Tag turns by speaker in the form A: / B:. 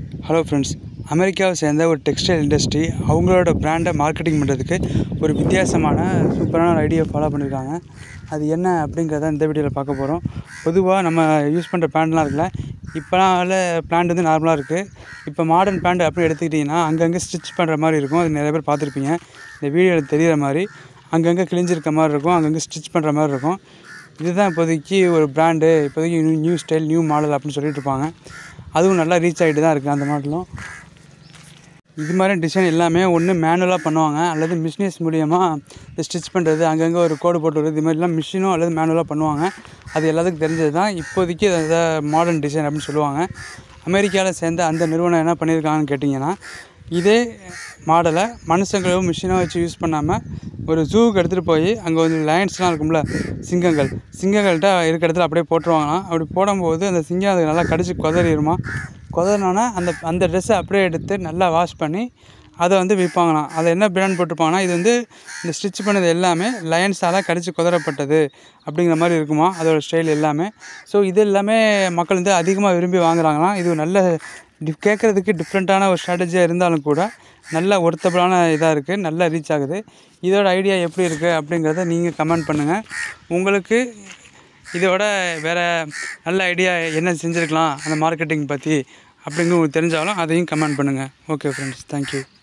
A: Hello friends, அமெரிக்காவை சேர்ந்த ஒரு டெக்ஸ்டைல் இண்டஸ்ட்ரி அவங்களோட பிராண்டை மார்க்கெட்டிங் பண்ணுறதுக்கு ஒரு வித்தியாசமான சூப்பரான ஒரு ஐடியா ஃபாலோ பண்ணியிருக்காங்க. அது என்ன அப்படிங்கிறத இந்த வீடியோவில் பார்க்க போகிறோம். பொதுவாக நம்ம யூஸ் பண்ணுற பேண்ட்லாம் இருக்குல்ல, இப்போலாம் பேண்ட் வந்து நார்மலாக இருக்குது. இப்போ மாடர்ன் பேண்ட் அப்படி எடுத்துக்கிட்டிங்கன்னா அங்கங்கே ஸ்டிச் பண்ணுற மாதிரி இருக்கும். அது நிறைய பேர் பார்த்துருப்பீங்க. இந்த வீடியோவில் தெரிகிற மாதிரி அங்கங்கே கிழிஞ்சிருக்க மாதிரி இருக்கும், அங்கங்கே ஸ்டிச் பண்ணுற மாதிரி இருக்கும். இதுதான் இப்போதைக்கு ஒரு பிராண்டு, இப்போதைக்கு நியூ ஸ்டைல் நியூ மாடல் அப்படின்னு சொல்லிட்டு இருப்பாங்க. அதுவும் நல்லா ரீச் ஆகிட்டு தான் இருக்குது. அந்த மாடலும் இது மாதிரி டிசைன் எல்லாமே ஒன்று மேனுவலாக பண்ணுவாங்க, அல்லது மிஷினஸ் மூலியமாக இந்த ஸ்டிச் பண்ணுறது, அங்கங்கே ஒரு கோடு போட்டு வருது, இது மாதிரிலாம் மிஷினோ அல்லது மேனுவலாக பண்ணுவாங்க. அது எல்லாத்துக்கும் தெரிஞ்சது தான். இப்போதைக்கு அதை மாடர்ன் டிசைன் அப்படின்னு சொல்லுவாங்க. அமெரிக்காவில் சேர்ந்த அந்த நிறுவனம் என்ன பண்ணியிருக்காங்கன்னு கேட்டிங்கன்னா, இதே மாடலை மனுஷங்களும் மிஷினோ வச்சு யூஸ் பண்ணாமல் ஒரு ஜூவுக்கு எடுத்துகிட்டு போய் அங்கே வந்து லயன்ஸ்லாம் இருக்கும்ல, சிங்கங்கள்கிட்ட இருக்கிற இடத்துல அப்படியே போட்டுருவாங்களாம். அப்படி போடும்போது அந்த சிங்கம் அது நல்லா கடிச்சு குதறிடுமா. குதறினோன்னா அந்த ட்ரெஸ்ஸை அப்படியே எடுத்து நல்லா வாஷ் பண்ணி அதை வந்து விற்பாங்களாம். அதை என்ன பிராண்ட் போட்டிருப்பாங்கன்னா, இது வந்து இந்த ஸ்டிச் பண்ணது எல்லாமே லயன்ஸால் கடிச்சு குதறப்பட்டது அப்படிங்கிற மாதிரி இருக்குமா அதோடய ஸ்டைல் எல்லாமே. ஸோ இது எல்லாமே மக்கள் வந்து அதிகமாக விரும்பி வாங்குறாங்களாம். இது நல்ல கேட்குறதுக்கு டிஃப்ரெண்ட்டான ஒரு ஸ்ட்ராட்டஜியாக இருந்தாலும் கூட நல்ல ஒர்த்தபிளான இதாக இருக்குது, நல்லா ரீச் ஆகுது. இதோட ஐடியா எப்படி இருக்குது அப்படிங்கிறத நீங்கள் கமெண்ட் பண்ணுங்கள். உங்களுக்கு இதோட வேறு நல்ல ஐடியா என்ன செஞ்சுருக்கலாம் அந்த மார்க்கெட்டிங் பற்றி அப்படிங்கிற உங்களுக்கு தெரிஞ்சாலும் அதையும் கமெண்ட் பண்ணுங்கள். Okay friends, thank you.